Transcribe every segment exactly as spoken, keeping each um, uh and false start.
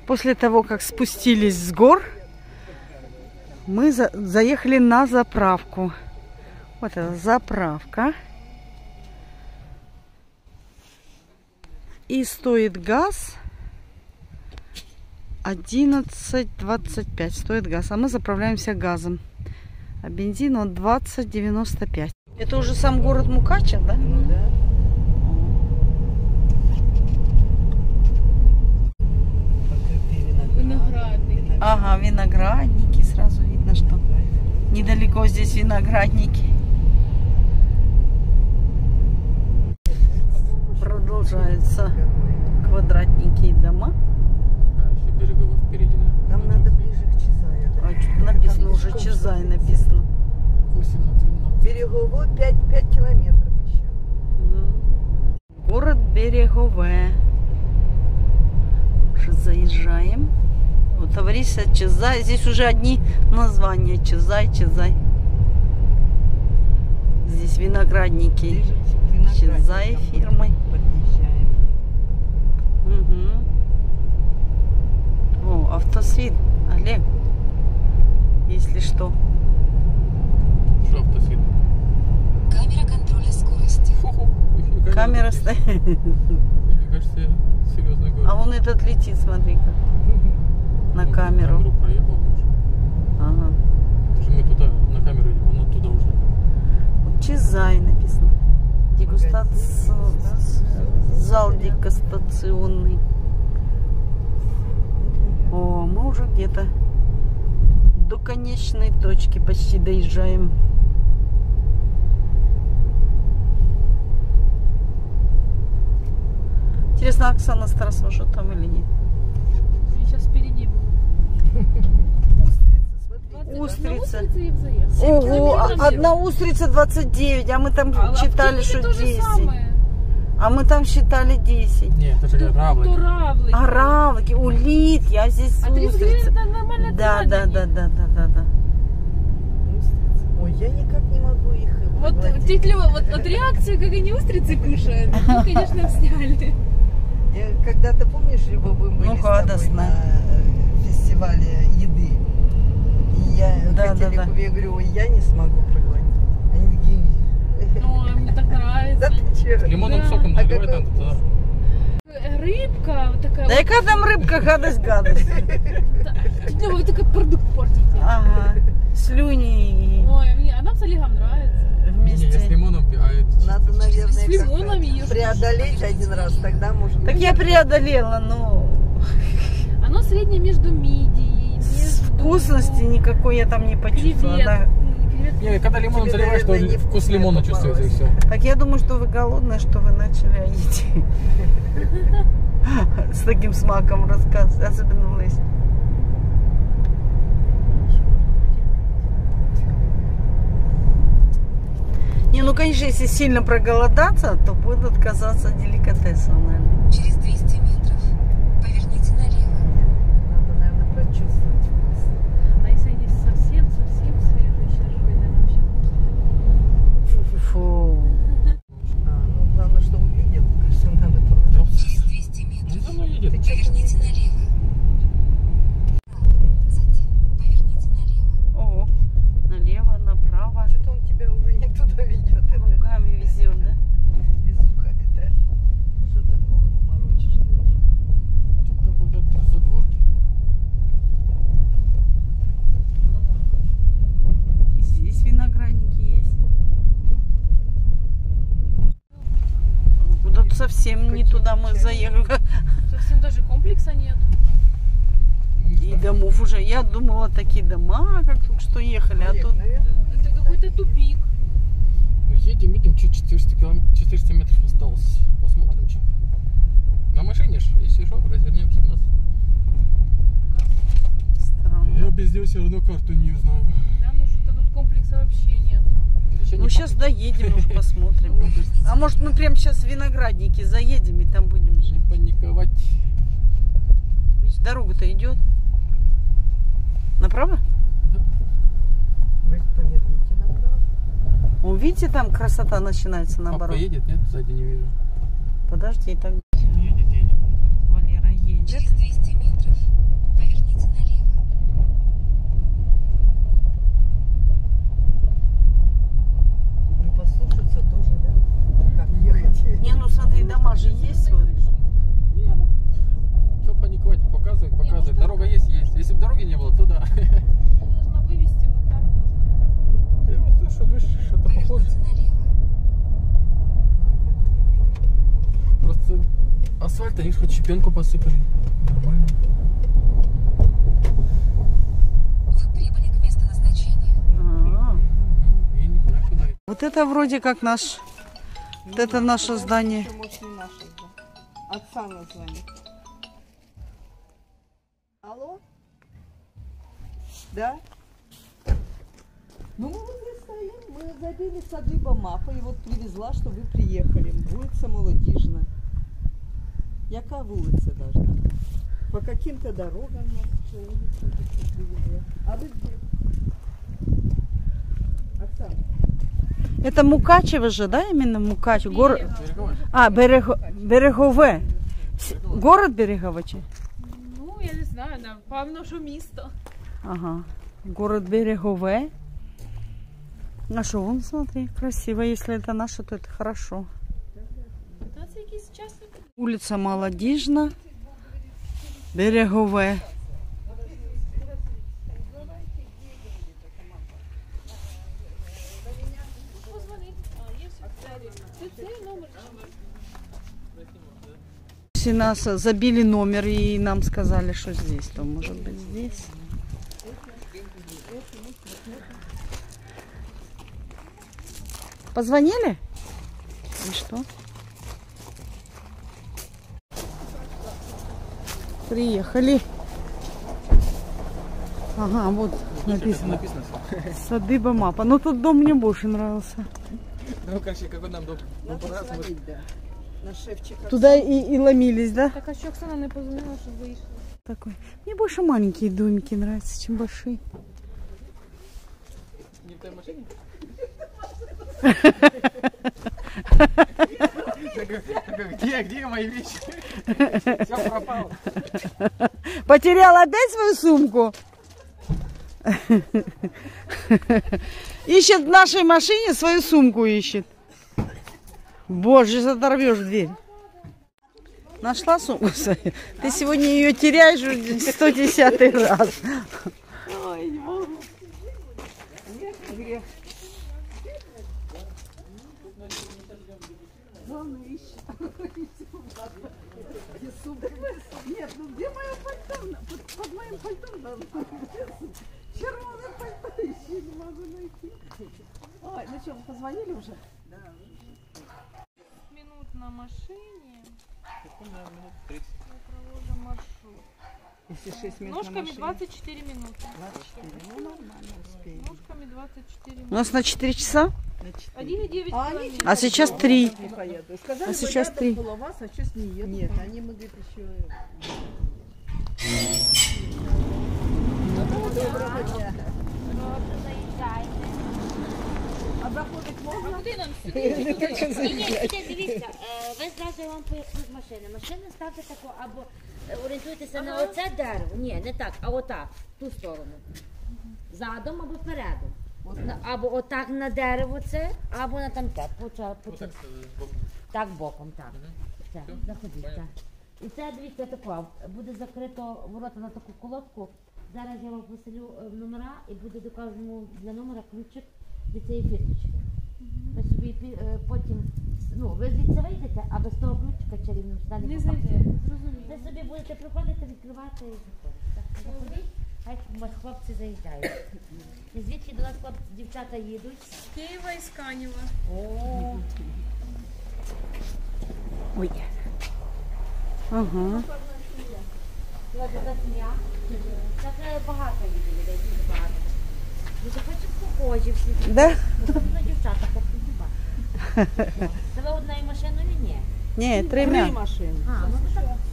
После того, как спустились с гор, мы за заехали на заправку. Вот это заправка. И стоит газ одиннадцать двадцать пять. Стоит газ. А мы заправляемся газом. А бензин он двадцать девяносто пять. Это уже сам город Мукача, да? Ну да. Виноградники. Ага, виноградники. Сразу видно, что недалеко здесь виноградники. Продолжаются квадратненькие дома. А, еще береговых впереди. Нам надо ближе к Чезаю. А что написано уже Чезай написано. Береговой пять километров еще. Город Берегове. Уже заезжаем. Вот товарищ Чезай. Здесь уже одни названия. Чезай, Чезай. Здесь виноградники. Чезай фирмы. Подъезжаем. Угу. О, автосвет. Олег. Если что. Что автосвет? Камера контроля скорости. Фу-ху. Камера стоит. Мне кажется, я серьезно говорю. А вон этот летит, смотри-ка. На Он камеру. камеру проехал уже. Ага. Это же мы туда, на камеру идем, он оттуда уже. Вот Чезай написано. Дегустация. Зал дегустационный. О, мы уже где-то до конечной точки почти доезжаем. Интересно, Оксана Старосова что там или нет? Сейчас впереди будет. Устрица. Устрица. Ого, одна устрица двадцать девять, а мы там А читали, что десять. А мы там считали десять. Нет, это же равлики. Равлики. А равлики, улитки, а здесь А тридцать устрицы. гривен это нормально. Да, да, да, да, да, да, да. Ой, я никак не могу их Вот проглотить. тетя Лёва, вот, вот реакцию, как они устрицы кушают, мы, конечно, сняли. Я когда-то, помнишь, Люба, мы были Ну, с тобой гадостно. на э, фестивале еды. И я Да, хотели, да, да. я говорю, ой, я не смогу проглотить. Они такие... Ну, мне так Да нравится. ты чё? Лимонным Да. соком А наливай какой там туда. Рыбка вот такая. Да вот. яка там рыбка, гадость, гадость. Тетя Лёва, вы такой продукт портите. Ага, слюни Ой, мне, а нам с Олегом нравится. Не, я с вместе. лимоном пью, а это чисто. Надо, наверное, С лимоном как-то ешь. преодолеть один раз, тогда может Так быть. я преодолела, но Оно среднее между мидией, между... вкусности никакой я там не почувствовала. Кревет. Да. М, кревет. Не, когда лимоном Тебе, заливаешь, то наверное, не вкус вкусно лимона попалось. чувствуется и все. Так я думаю, что вы голодные, что вы начали а идти. С таким смаком рассказывать, особенно в лесе. Не, ну конечно, если сильно проголодаться, то будет отказаться от деликатеса, наверное. Через двести метров поверните налево. Надо, наверное, прочувствовать вкус. А если они совсем-совсем свежие, сейчас же наверное, вообще Фу-фу-фу. А, ну, главное, что увидел, кажется, надо положить. Через двести Он метров за мной едет. Ты чё поверните налево. Затем поверните налево. О, налево, направо. Что-то он тебя уже не туда ведет. Это Кругами везет, да? везуха это. Что ты голову морочишь? ты уже? Тут какой-то задворки. Ну да. И здесь виноградники есть. Куда-то совсем не туда мы заехали. Совсем даже комплекса нет. И домов уже. Я думала, такие дома, как тут что ехали, а Олег, тут... наверное, Это какой-то тупик. Ну, едем, видим, чуть четыреста километров, четыреста метров осталось. Посмотрим, что. На машине ж, если что, развернемся нас. Странно. Я без него все равно карту не узнаю. Да, ну что тут комплекса вообще нет. Еще Ну не сейчас доедем, уж посмотрим. А может мы прямо сейчас в виноградники заедем и там будем жить? Не паниковать. Ведь дорога-то идет. Направо? вы поверните направо. О, видите, там красота начинается Папа наоборот. едет, нет? Сзади не вижу. Подожди, так Едет, едет. Валера едет. Через двести метров асфальт, они же хоть щепенку посыпали. Нормально. Вы прибыли к месту назначения. А, Я не знаю, куда это. вот это вроде как наш. Вот это наше здание. Это, может, не наше, да. Отца название. Алло? Да? Ну, мы вот здесь стоим, мы забили сады Бамапа, и вот привезла, что вы приехали. Вулиця Молодіжна. Яка вулиця должна? По каким-то дорогам нас что улица привезла. А вы где? Оксана? Это Мукачево же, да, именно Мукачево? Город... Береговая. А, Берег... Берегове. С- Город Береговичи? Ну, я не знаю, напевно, що місто. Ага. Город Берегове. А что, вон, смотри, красиво. Если это наше, то это хорошо. Та це якийсь частний. Улица Молодіжна. Берегове. Позвонить. А, є все. Це цей номер. Если нас забили номер и нам сказали, что здесь, то может быть здесь. Позвонили? И что? Приехали. Ага, вот написано. Написано. Сады Бамапа. Но тут дом мне больше нравился. Ну, короче, какой нам дом? Надо звонить, да. На шефчика. Туда и, и ломились, да? Так, а що Оксана не позвонила, щоб вийшла? Такой. Мне больше маленькие домики нравятся, чем большие. Не в той машине? Где, где мои вещи? Все пропало. Потерял опять свою сумку? Ищет в нашей машине, свою сумку ищет. Боже, оторвешь дверь. Нашла сумку свою? Ты сегодня ее теряешь уже сто десятый раз. Ой, не могу. Грех. Главное, ищет. Где сумка? Нет, ну где мое пальто? Под, под моим пальтом должно быть. Червоное пальто еще не могу найти. Ой, ну что, вы позвонили уже? Да. Минут на машине. Мы проводим маршрут. Если шесть минут на Ножками машине. двадцать четыре минуты. двадцать четыре. Ну, нормально успеем. Ножками двадцать четыре У минуты. нас на четыре часа, На четыре. один и девять А они километров. а сейчас три. Не поеду. Сказали, А сейчас рядом три. было вас, а сейчас не едут. Нет, они, мы, говорит, еще... Доброго дня. А заходить можно? Куди нам сюди? Ні, ні, сюди, дивіться, е, ви зразу я вам поясню з машини. Машину ставте таку, або е, орієнтуйтеся на оце дерево. Ні, не так, а отак, в ту сторону. Задом або передом. На- Або отак на дерево це, або на тамте. Почала, почала. Так боком, так. Все, заходіть, так. І це, дивіться, тако, буде закрито ворота на таку колодку. Зараз я вам поселю е, в номера і буде до кожного для номера ключик від цієї фірточки. Ви собі пі- е, потім, ну, ви звідси вийдете, а без того ключика чарівним сюди не Не попасти. зайде. Зрозуміло. Ви собі будете приходити, відкривати і заходити. Так, заходіть, хай хлопці заїжджають. І звідки до нас хлопці, дівчата їдуть? З Києва і з Канєва. О, Ой. Ага. була така сім'я. Так е, багато їде людей, дуже багато. Дуже хочуть похожі всі. Да? Особливо дівчата, хлопці хіба. Це ви одною машиною? Ні. Не, Три тремя. машины. А, ну то так.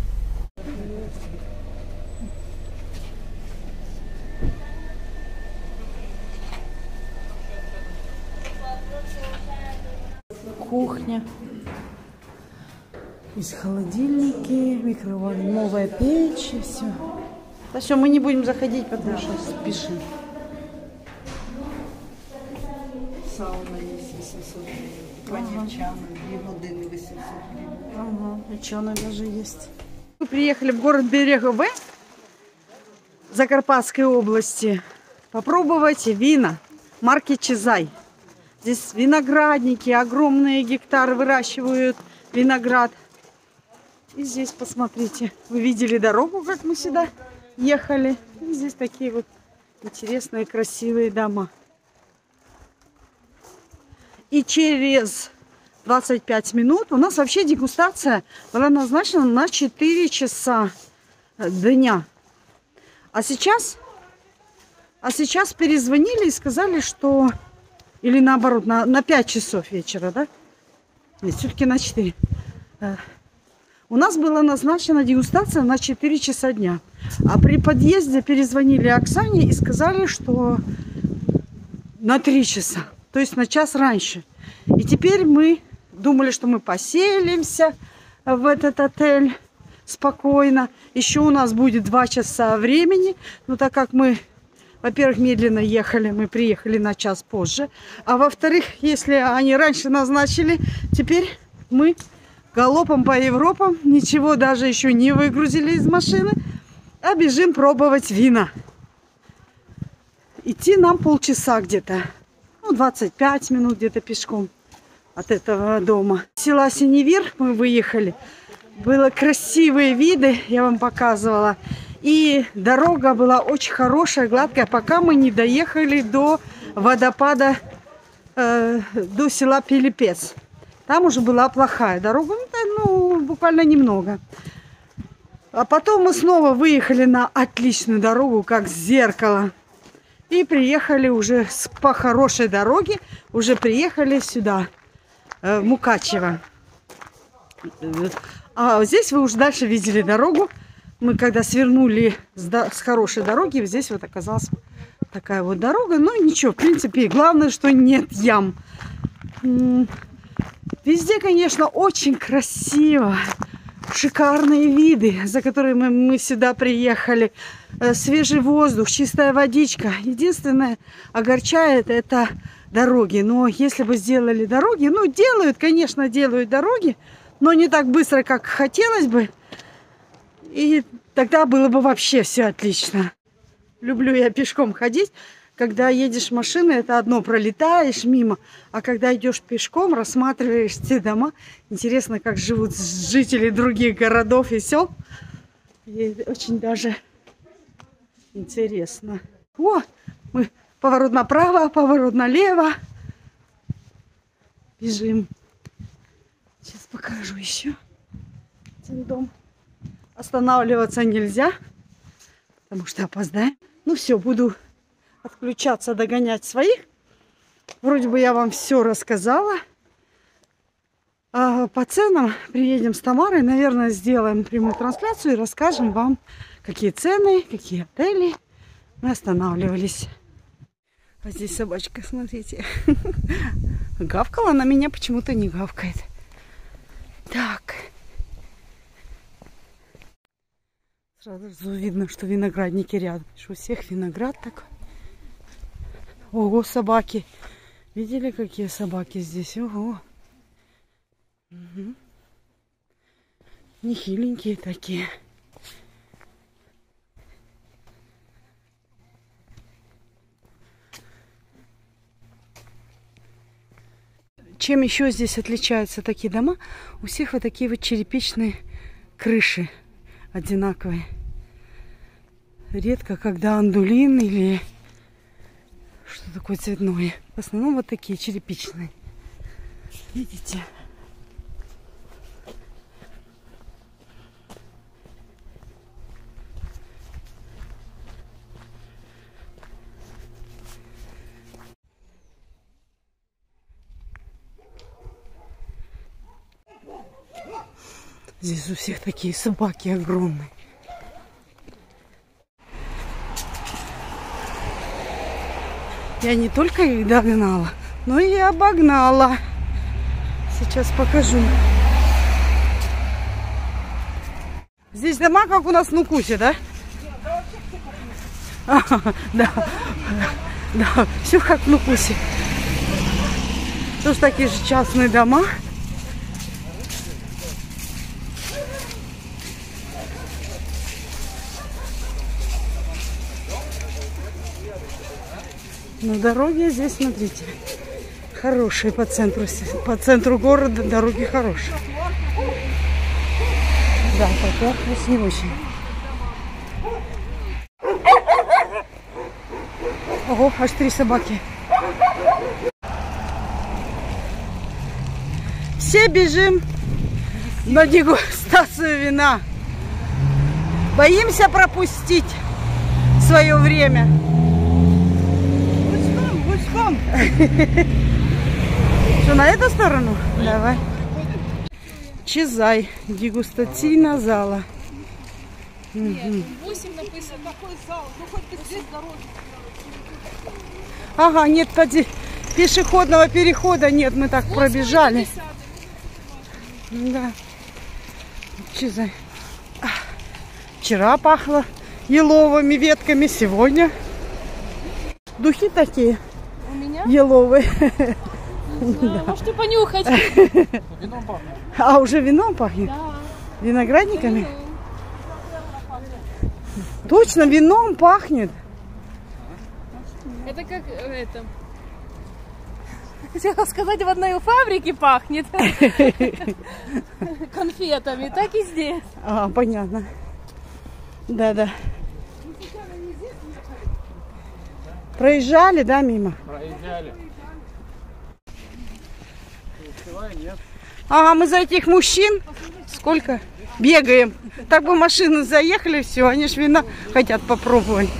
Кухня. Есть холодильники, микроволновая печь и все. Да все, мы не будем заходить, потому что спешим. Сауна есть восемьсот гривен. Коньячана, две годины восемьсот гривен. Ага, и чаны даже есть. Мы приехали в город Берегове Закарпатской области попробовать вина марки Чизай. Здесь виноградники, огромные гектары выращивают виноград. И здесь, посмотрите, вы видели дорогу, как мы сюда ехали. И здесь такие вот интересные, красивые дома. И через двадцать пять минут у нас вообще дегустация была назначена на четыре часа дня. А сейчас, а сейчас перезвонили и сказали, что... Или наоборот, на, на пять часов вечера, да? Нет, все-таки на четыре. У нас была назначена дегустация на четыре часа дня. А при подъезде перезвонили Оксане и сказали, что на три часа. То есть на час раньше. И теперь мы думали, что мы поселимся в этот отель спокойно. Еще у нас будет два часа времени. Но так как мы, во-первых, медленно ехали, мы приехали на час позже. А во-вторых, если они раньше назначили, теперь мы галопом по Европам, ничего даже еще не выгрузили из машины, а бежим пробовать вина. Идти нам полчаса где-то, ну, двадцать пять минут где-то пешком от этого дома. С села Синевир мы выехали. Было красивые виды, я вам показывала. И дорога была очень хорошая, гладкая, пока мы не доехали до водопада, э, до села Пилипец. Там уже была плохая дорога, ну, буквально немного. А потом мы снова выехали на отличную дорогу, как зеркало. И приехали уже по хорошей дороге, уже приехали сюда, в Мукачево. А здесь вы уже дальше видели дорогу. Мы когда свернули с, с хорошей дороги, здесь вот оказалась такая вот дорога. Ну ничего, в принципе, главное, что нет ям. Везде, конечно, очень красиво. Шикарные виды, за которыми мы, мы сюда приехали. Свежий воздух, чистая водичка. Единственное, огорчает это дороги. Но если бы сделали дороги, ну, делают, конечно, делают дороги, но не так быстро, как хотелось бы. И тогда было бы вообще все отлично. Люблю я пешком ходить. Когда едешь в машине, это одно, пролетаешь мимо. А когда идешь пешком, рассматриваешь те дома. Интересно, как живут жители других городов и сел. И очень даже интересно. О, мы поворот направо, поворот налево. Бежим. Сейчас покажу еще один дом. Останавливаться нельзя, потому что опоздаем. Ну все, буду отключаться, догонять своих. Вроде бы я вам все рассказала. А по ценам приедем с Тамарой. Наверное, сделаем прямую трансляцию и расскажем вам, какие цены, какие отели мы останавливались. А здесь собачка, смотрите. Гавкала, на меня почему-то не гавкает. Так. Сразу видно, что виноградники рядом. Что у всех виноград такой. Ого, собаки. Видели, какие собаки здесь? Ого. Угу. Нехиленькие такие. Чем еще здесь отличаются такие дома? У всех вот такие вот черепичные крыши одинаковые. Редко, когда андулин или что такое цветное. В основном вот такие черепичные. Видите? Здесь у всех такие собаки огромные. Я не только их догнала, но и обогнала. Сейчас покажу. Здесь дома, как у нас в Нукусе, да? А, да, да, все как в Нукусе. Тоже такие же частные дома. Но дороги здесь, смотрите, хорошие по центру, по центру города дороги хорошие. Да, такой вкус не очень. Ого, аж три собаки. Все бежим на дегустацию вина. Боимся пропустить свое время. Гуськом, гуськом. Что, на эту сторону? Давай. Чизай, дегустаційна зала. Нет, восемь написано. Какой зал? Ну хоть ты здесь дороги. Ага, нет поди- пешеходного перехода, нет, мы так пробежали. Да. Чизай. Вчера пахло еловыми ветками, сегодня духи такие. У меня? Еловые. Да. Можете понюхать. Вином пахнет. А уже вином пахнет? Да. Виноградниками? Точно, вином пахнет. Это как э, это. Хотела сказать, в одной фабрике пахнет конфетами, так и здесь. А, понятно. Да-да. Проезжали, да, мимо? Проезжали. Ага, мы за этих мужчин сколько бегаем. Так бы машины заехали, все, они ж вина хотят попробовать.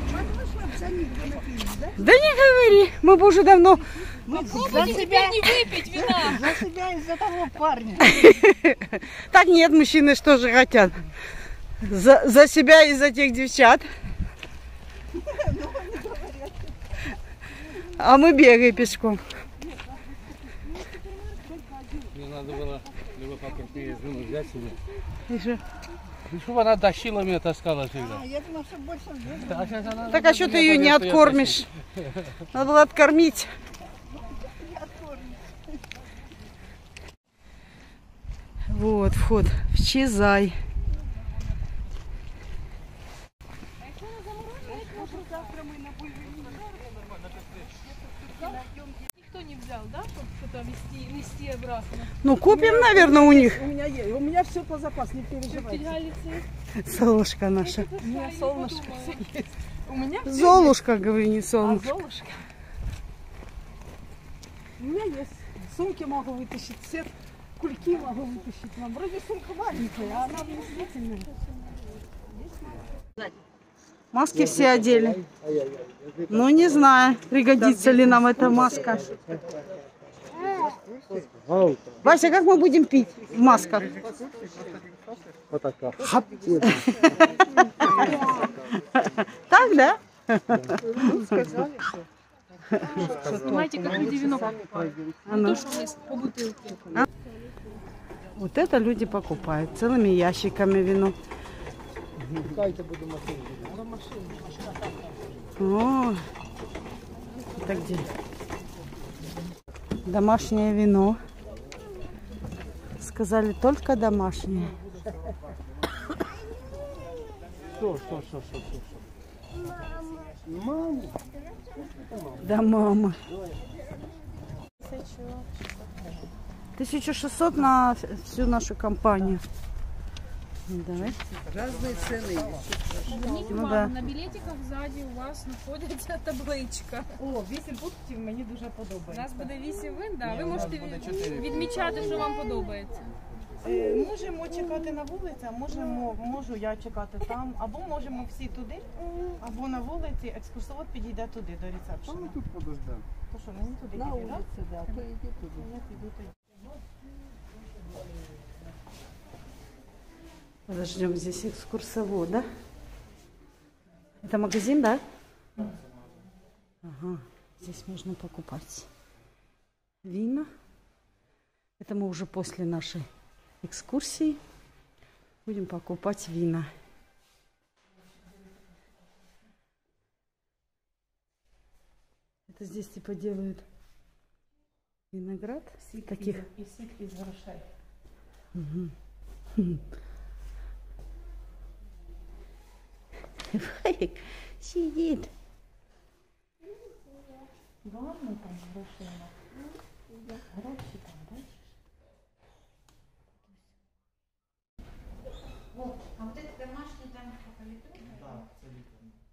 Да не говори, мы бы уже давно... Попробуйте теперь не выпить вина. За себя и за того парня. Так нет, мужчины что же хотят? За, за себя и за тех девчат. А мы бегаем пешком. Мне надо было либо покрупнее жену взять себе. И что? Ну, чтобы она тащила меня, таскала всегда. Я думала, что больше нет. Да, сейчас она Так а что ты ее не поверит, что я откормишь? Надо было откормить. Вот вход в Чизай. Никто не взял, да, чтобы что-то везти, нести обратно. Ну купим, наверное, у них. У меня есть. У меня все по запасу, не переживайте. Галицы. Золушка наша. У меня солнышко все есть. У меня всё Золушка, говорю, не есть. А солнышко. Золушка? У меня есть. Сумки могу вытащить, все кульки могу вытащить. Но вроде сумка маленькая, а она вместительная. Маски все одели. Ну, не знаю, пригодится ли нам эта маска. Вася, как мы будем пить в масках? Так, да? Знаете, как люди вино покупают? А ну. То, что есть по бутылке. Вот это люди покупают целыми ящиками вино. О, это где? Домашнее вино. Сказали, только домашнее. Что, что, что, что, что? Мама. Да, мама. тысяча шестьсот на всю нашу компанию. Давай. Разные цены есть. Зверніть Ну увагу, да. на білетиках ззаді у вас знаходиться табличка. О, вісім пунктів мені дуже У подобається. нас буде вісім вин, да. Ви можете буде від- чотири. відмічати, що вам подобається. Е, можемо чекати на вулиці, а можемо, можу я чекати там, або можемо всі туди, або на вулиці, екскурсовод підійде туди, до ресепшена. Тут подождем. То що, мені туди На підійде, улице, да, то иди туда. Я піду тоді. Подождем, здесь экскурсовода. Это магазин, да? Ага, здесь можно покупать вина. Это мы уже после нашей экскурсии будем покупать вина. Это здесь типа делают виноград таких. І сік із грошей. Сидит. Гарно там грошей. Гроші там, бачиш? О, а вот это домашний там по коридору? Так, це літом.